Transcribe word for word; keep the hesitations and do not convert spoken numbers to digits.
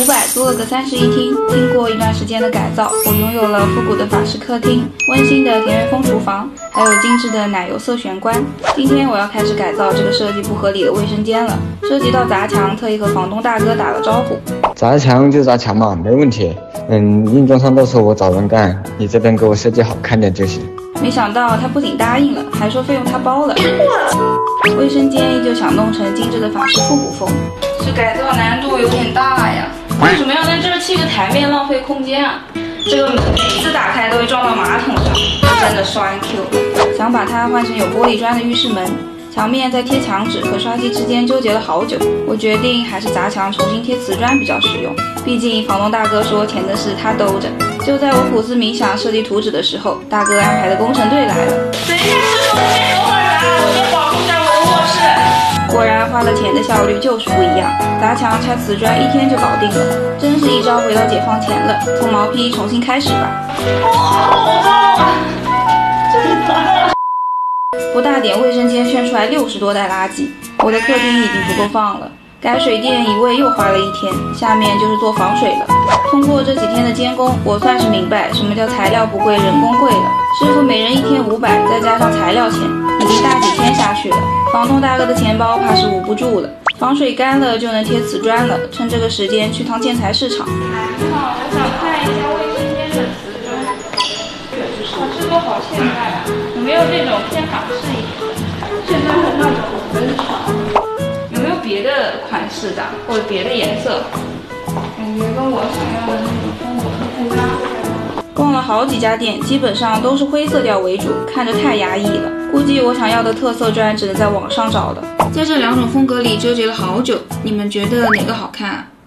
百租了个三室一厅，经过一段时间的改造，我拥有了复古的法式客厅、温馨的田园风厨房，还有精致的奶油色玄关。今天我要开始改造这个设计不合理的卫生间了，涉及到砸墙，特意和房东大哥打了招呼。 砸墙就砸墙嘛，没问题。嗯，硬装上到时候我找人干，你这边给我设计好看点就行。 没想到他不仅答应了，还说费用他包了。卫生间依旧想弄成精致的法式复古风，这改造难度有点大呀。为什么要在这儿砌个台面，浪费空间啊？这个门每次打开都会撞到马桶上，真的双 Q。想把它换成有玻璃砖的浴室门，墙面在贴墙纸和刷漆之间纠结了好久。我决定还是砸墙重新贴瓷砖比较实用，毕竟房东大哥说钱的事他兜着。就在我苦思冥想设计图纸的时候，大哥安排的工程队来了。等一下，师傅，先等会儿啊，我先保护一下我的卧室。果然花了钱的效率就是不一样，砸墙拆瓷砖一天就搞定了，真是一朝回到解放前了。从毛坯重新开始吧。哇，好重啊！这里怎么了？不大点卫生间炫出来六十多袋垃圾，我的客厅已经不够放了。改水电一位又花了一天，下面就是做防水了。通过这几天的监工，我算是明白什么叫材料不贵，人工贵了。师傅每人一天五百，再加上材料钱，已经大几天下去了。房东大哥的钱包怕是捂不住了。防水干了就能贴瓷砖了，趁这个时间去趟建材市场。你好，我想看一下卫生间的瓷砖。哇，这个好现代啊！有没有这种偏法式一点的？现在的那种很少。有没有别的款式的，或者别的颜色？感觉跟我想要的那种风格不搭。逛了好几家店，基本上都是灰色调为主，看着太压抑了。估计我想要的特色砖只能在网上找了。在这两种风格里纠结了好久，你们觉得哪个好看啊？